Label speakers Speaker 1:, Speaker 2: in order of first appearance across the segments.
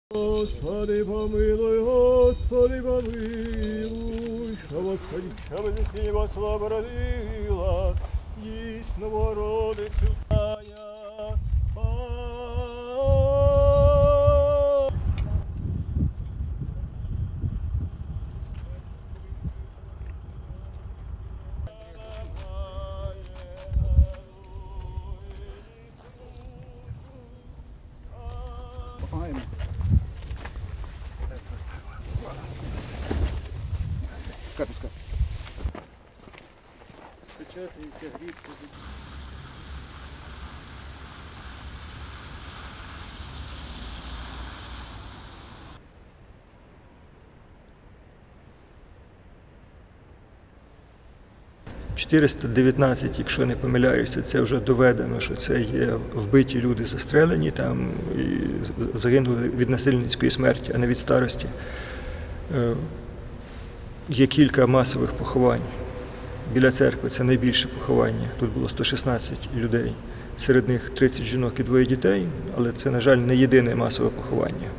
Speaker 1: Господи, помилуй, Господи, помилуй, що восходяща без неба слава родила, єсть новородицю Тая.
Speaker 2: Пускай.
Speaker 1: Печатається грібка. «419», якщо не помиляюся, це вже доведено, що це є вбиті люди, застрелені там і загинули від насильницької смерті, а не від старості. Є кілька масових поховань. Біля церкви це найбільше поховання. Тут було 116 людей. Серед них 30 жінок і 2 дітей, але це, на жаль, не єдине масове поховання.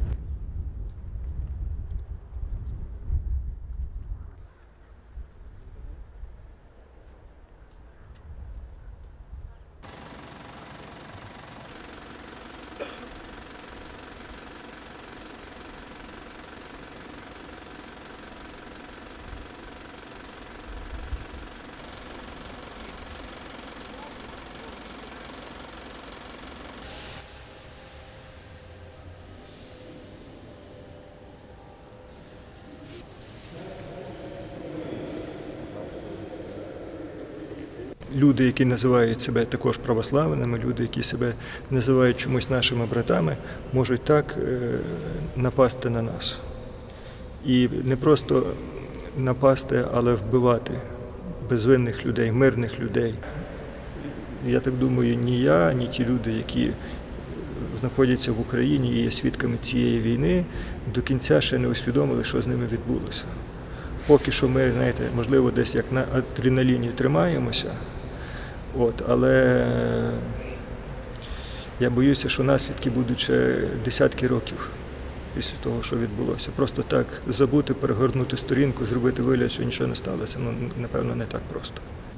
Speaker 1: Люди, які називають себе також православними, люди, які себе називають чомусь нашими братами, можуть так напасти на нас. І не просто напасти, але вбивати безвинних людей, мирних людей. Я так думаю, ні я, ні ті люди, які знаходяться в Україні і є свідками цієї війни, до кінця ще не усвідомили, що з ними відбулося. Поки що ми, знаєте, можливо, десь як на адреналіні тримаємося, але я боюся, що наслідки будуть ще десятки років після того, що відбулося. Просто так забути, перегорнути сторінку, зробити вигляд, що нічого не сталося, напевно, не так просто.